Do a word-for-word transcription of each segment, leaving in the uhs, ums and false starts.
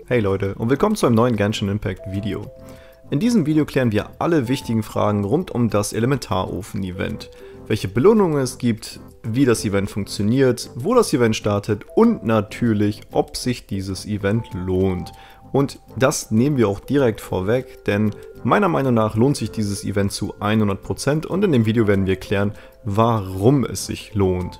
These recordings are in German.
Hey Leute und willkommen zu einem neuen Genshin Impact Video. In diesem Video klären wir alle wichtigen Fragen rund um das Elementarofen-Event. Welche Belohnungen es gibt, wie das Event funktioniert, wo das Event startet und natürlich, ob sich dieses Event lohnt. Und das nehmen wir auch direkt vorweg, denn meiner Meinung nach lohnt sich dieses Event zu hundert Prozent und in dem Video werden wir klären, warum es sich lohnt.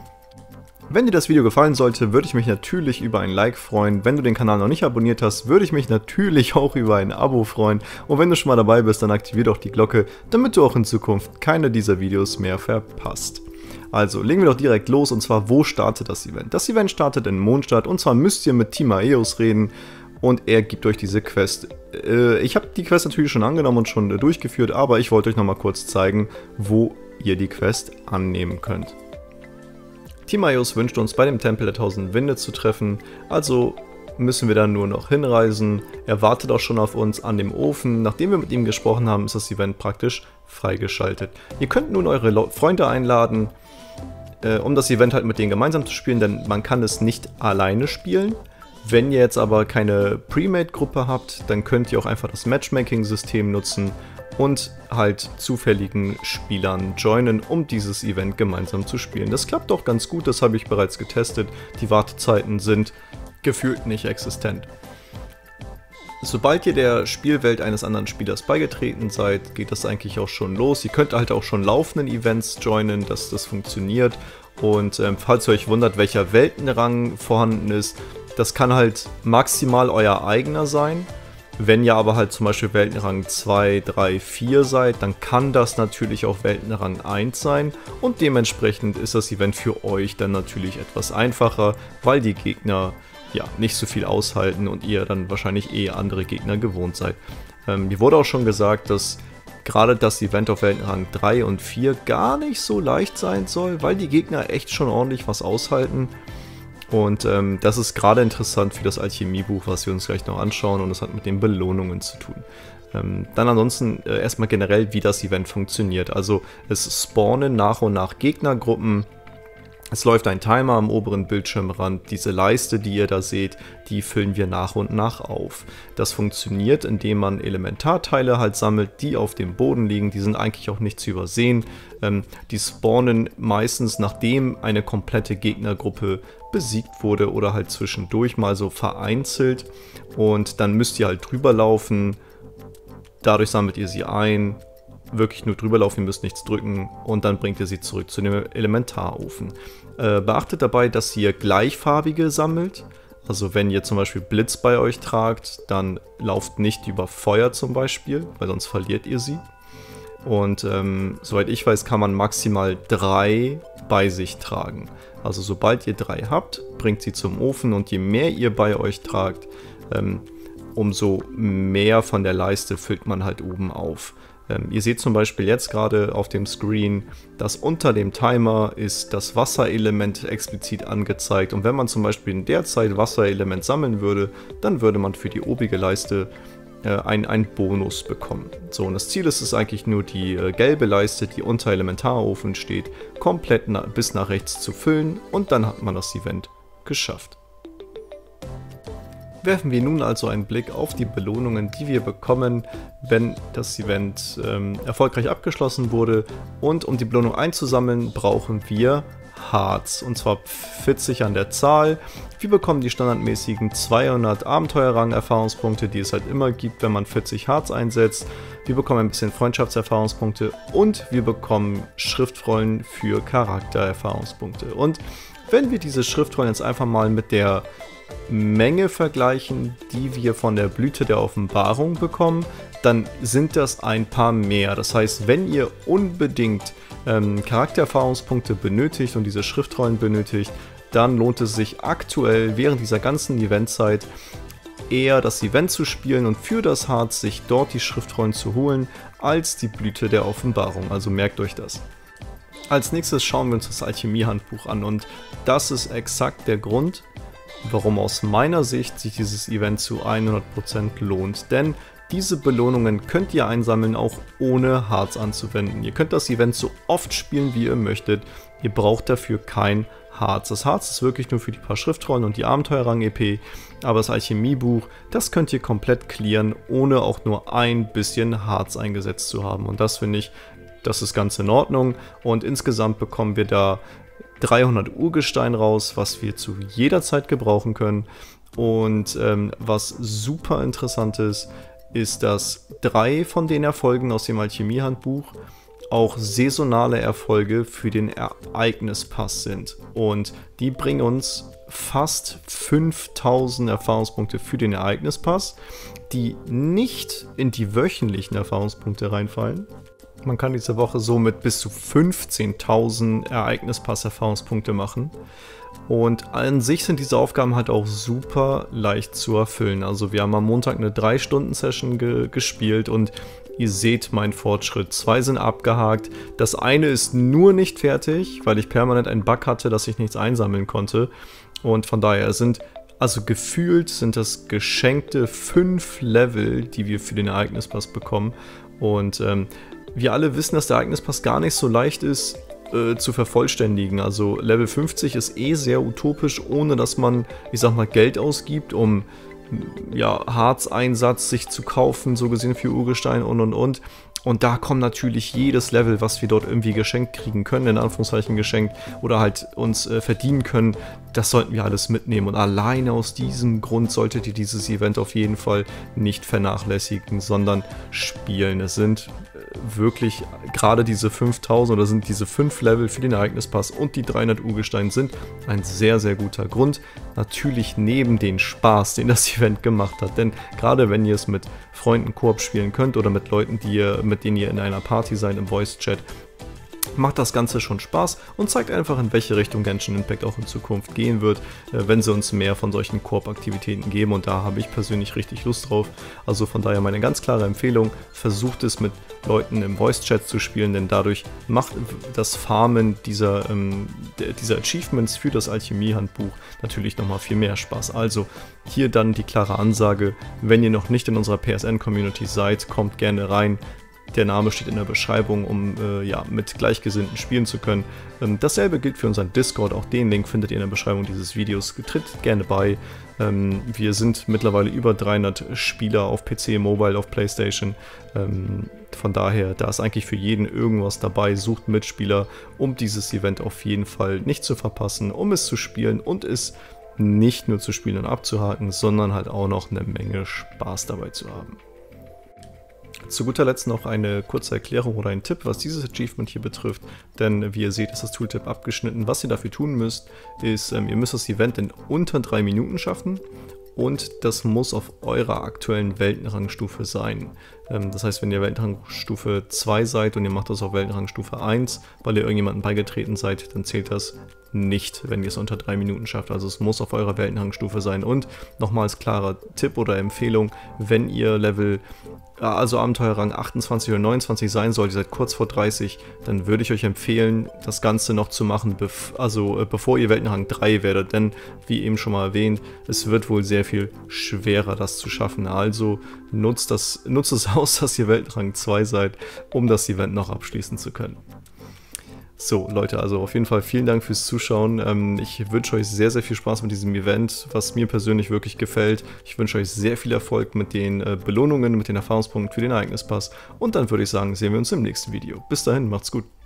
Wenn dir das Video gefallen sollte, würde ich mich natürlich über ein Like freuen. Wenn du den Kanal noch nicht abonniert hast, würde ich mich natürlich auch über ein Abo freuen. Und wenn du schon mal dabei bist, dann aktivier doch die Glocke, damit du auch in Zukunft keine dieser Videos mehr verpasst. Also legen wir doch direkt los, und zwar, wo startet das Event? Das Event startet in Mondstadt, und zwar müsst ihr mit Timaeus reden und er gibt euch diese Quest. Äh, ich habe die Quest natürlich schon angenommen und schon äh, durchgeführt, aber ich wollte euch nochmal kurz zeigen, wo ihr die Quest annehmen könnt. Timaeus wünscht uns bei dem Tempel der tausend Winde zu treffen, also müssen wir dann nur noch hinreisen. Er wartet auch schon auf uns an dem Ofen. Nachdem wir mit ihm gesprochen haben, ist das Event praktisch freigeschaltet. Ihr könnt nun eure Freunde einladen, äh, um das Event halt mit denen gemeinsam zu spielen, denn man kann es nicht alleine spielen. Wenn ihr jetzt aber keine Premade-Gruppe habt, dann könnt ihr auch einfach das Matchmaking-System nutzen und halt zufälligen Spielern joinen, um dieses Event gemeinsam zu spielen. Das klappt auch ganz gut, das habe ich bereits getestet. Die Wartezeiten sind gefühlt nicht existent. Sobald ihr der Spielwelt eines anderen Spielers beigetreten seid, geht das eigentlich auch schon los. Ihr könnt halt auch schon laufenden Events joinen, dass das funktioniert. Und ähm, falls ihr euch wundert, welcher Weltenrang vorhanden ist, das kann halt maximal euer eigener sein. Wenn ihr aber halt zum Beispiel Weltenrang zwei, drei, vier seid, dann kann das natürlich auch Weltenrang eins sein und dementsprechend ist das Event für euch dann natürlich etwas einfacher, weil die Gegner ja nicht so viel aushalten und ihr dann wahrscheinlich eh andere Gegner gewohnt seid. Ähm, mir wurde auch schon gesagt, dass gerade das Event auf Weltenrang drei und vier gar nicht so leicht sein soll, weil die Gegner echt schon ordentlich was aushalten. Und ähm, das ist gerade interessant für das Alchemiebuch, was wir uns gleich noch anschauen, und das hat mit den Belohnungen zu tun. Ähm, dann ansonsten äh, erstmal generell, wie das Event funktioniert. Also es spawnen nach und nach Gegnergruppen. Es läuft ein Timer am oberen Bildschirmrand. Diese Leiste, die ihr da seht, die füllen wir nach und nach auf. Das funktioniert, indem man Elementarteile halt sammelt, die auf dem Boden liegen. Die sind eigentlich auch nicht zu übersehen. Ähm, die spawnen meistens, nachdem eine komplette Gegnergruppe besiegt wurde oder halt zwischendurch mal so vereinzelt. Und dann müsst ihr halt drüber laufen. Dadurch sammelt ihr sie ein. Wirklich nur drüber laufen, ihr müsst nichts drücken und dann bringt ihr sie zurück zu dem Elementarofen. Äh, beachtet dabei, dass ihr gleichfarbige sammelt. Also wenn ihr zum Beispiel Blitz bei euch tragt, dann lauft nicht über Feuer zum Beispiel, weil sonst verliert ihr sie. Und ähm, soweit ich weiß, kann man maximal drei bei sich tragen. Also sobald ihr drei habt, bringt sie zum Ofen, und je mehr ihr bei euch tragt, ähm, umso mehr von der Leiste füllt man halt oben auf. Ähm, ihr seht zum Beispiel jetzt gerade auf dem Screen, dass unter dem Timer ist das Wasserelement explizit angezeigt, und wenn man zum Beispiel in der Zeit Wasserelement sammeln würde, dann würde man für die obige Leiste äh, einen Bonus bekommen. So, und das Ziel ist es eigentlich nur, die äh, gelbe Leiste, die unter Elementarofen steht, komplett na bis nach rechts zu füllen, und dann hat man das Event geschafft. Werfen wir nun also einen Blick auf die Belohnungen, die wir bekommen, wenn das Event ähm, erfolgreich abgeschlossen wurde. Und um die Belohnung einzusammeln, brauchen wir Harz, und zwar vierzig an der Zahl. Wir bekommen die standardmäßigen zweihundert Abenteuerrang-Erfahrungspunkte, die es halt immer gibt, wenn man vierzig Harz einsetzt. Wir bekommen ein bisschen Freundschaftserfahrungspunkte und wir bekommen Schriftrollen für Charaktererfahrungspunkte. Und wenn wir diese Schriftrollen jetzt einfach mal mit der Menge vergleichen, die wir von der Blüte der Offenbarung bekommen, dann sind das ein paar mehr. Das heißt, wenn ihr unbedingt ähm, Charaktererfahrungspunkte benötigt und diese Schriftrollen benötigt, dann lohnt es sich aktuell während dieser ganzen Eventzeit eher das Event zu spielen und für das Harz sich dort die Schriftrollen zu holen, als die Blüte der Offenbarung. Also merkt euch das. Als nächstes schauen wir uns das Alchemiehandbuch an, und das ist exakt der Grund, warum aus meiner Sicht sich dieses Event zu hundert Prozent lohnt. Denn diese Belohnungen könnt ihr einsammeln, auch ohne Harz anzuwenden. Ihr könnt das Event so oft spielen, wie ihr möchtet. Ihr braucht dafür kein Harz. Das Harz ist wirklich nur für die paar Schriftrollen und die Abenteuerrang-E P, aber das Alchemiebuch, das könnt ihr komplett clearen, ohne auch nur ein bisschen Harz eingesetzt zu haben. Und das finde ich, das ist ganz in Ordnung. Und insgesamt bekommen wir da dreihundert Urgestein raus, was wir zu jeder Zeit gebrauchen können. Und ähm, was super interessant ist, ist, dass drei von den Erfolgen aus dem Alchemiehandbuch auch saisonale Erfolge für den Ereignispass sind. Und die bringen uns fast fünftausend Erfahrungspunkte für den Ereignispass, die nicht in die wöchentlichen Erfahrungspunkte reinfallen. Man kann diese Woche somit bis zu fünfzehntausend Ereignispass-Erfahrungspunkte machen. Und an sich sind diese Aufgaben halt auch super leicht zu erfüllen. Also wir haben am Montag eine drei Stunden Session ge gespielt und ihr seht meinen Fortschritt. Zwei sind abgehakt. Das eine ist nur nicht fertig, weil ich permanent einen Bug hatte, dass ich nichts einsammeln konnte. Und von daher sind, also gefühlt sind das geschenkte fünf Level, die wir für den Ereignispass bekommen. Und ähm, wir alle wissen, dass der Ereignispass gar nicht so leicht ist äh, zu vervollständigen. Also Level fünfzig ist eh sehr utopisch, ohne dass man, ich sag mal, Geld ausgibt, um ja, Harzeinsatz sich zu kaufen, so gesehen für Urgestein und und und. Und da kommt natürlich jedes Level, was wir dort irgendwie geschenkt kriegen können, in Anführungszeichen geschenkt, oder halt uns äh, verdienen können, das sollten wir alles mitnehmen. Und alleine aus diesem Grund solltet ihr dieses Event auf jeden Fall nicht vernachlässigen, sondern spielen. Es sind äh, wirklich gerade diese fünftausend oder sind diese fünf Level für den Ereignispass und die dreihundert Urgestein sind ein sehr, sehr guter Grund. Natürlich neben den Spaß, den das Event gemacht hat. Denn gerade wenn ihr es mit Freunden Koop spielen könnt oder mit Leuten, die ihr, mit denen ihr in einer Party seid, im Voice-Chat, macht das Ganze schon Spaß und zeigt einfach, in welche Richtung Genshin Impact auch in Zukunft gehen wird, wenn sie uns mehr von solchen Koop-Aktivitäten geben, und da habe ich persönlich richtig Lust drauf. Also von daher meine ganz klare Empfehlung, versucht es mit Leuten im Voice-Chat zu spielen, denn dadurch macht das Farmen dieser, ähm, dieser Achievements für das Alchemie-Handbuch natürlich nochmal viel mehr Spaß. Also hier dann die klare Ansage, wenn ihr noch nicht in unserer P S N-Community seid, kommt gerne rein. Der Name steht in der Beschreibung, um äh, ja, mit Gleichgesinnten spielen zu können. Ähm, dasselbe gilt für unseren Discord, auch den Link findet ihr in der Beschreibung dieses Videos. Tritt gerne bei. Ähm, wir sind mittlerweile über dreihundert Spieler auf P C, Mobile, auf PlayStation. Ähm, von daher, da ist eigentlich für jeden irgendwas dabei. Sucht Mitspieler, um dieses Event auf jeden Fall nicht zu verpassen, um es zu spielen und es nicht nur zu spielen und abzuhaken, sondern halt auch noch eine Menge Spaß dabei zu haben. Zu guter Letzt noch eine kurze Erklärung oder ein Tipp, was dieses Achievement hier betrifft, denn wie ihr seht, ist das Tooltip abgeschnitten. Was ihr dafür tun müsst, ist, ähm, ihr müsst das Event in unter drei Minuten schaffen und das muss auf eurer aktuellen Weltenrangstufe sein. Ähm, das heißt, wenn ihr Weltenrangstufe zwei seid und ihr macht das auf Weltenrangstufe eins, weil ihr irgendjemandem beigetreten seid, dann zählt das nicht, wenn ihr es unter drei Minuten schafft. Also es muss auf eurer Weltenrangstufe sein. Und nochmals klarer Tipp oder Empfehlung, wenn ihr Level, also Abenteuerrang achtundzwanzig oder neunundzwanzig sein sollt, ihr seid kurz vor dreißig, dann würde ich euch empfehlen, das Ganze noch zu machen, bev also äh, bevor ihr Weltenrang drei werdet. Denn, wie eben schon mal erwähnt, es wird wohl sehr viel schwerer, das zu schaffen. Also nutzt, das, nutzt es aus, dass ihr Weltenrang zwei seid, um das Event noch abschließen zu können. So, Leute, also auf jeden Fall vielen Dank fürs Zuschauen. Ähm, ich wünsche euch sehr, sehr viel Spaß mit diesem Event, was mir persönlich wirklich gefällt. Ich wünsche euch sehr viel Erfolg mit den äh, Belohnungen, mit den Erfahrungspunkten für den Ereignispass. Und dann würde ich sagen, sehen wir uns im nächsten Video. Bis dahin, macht's gut.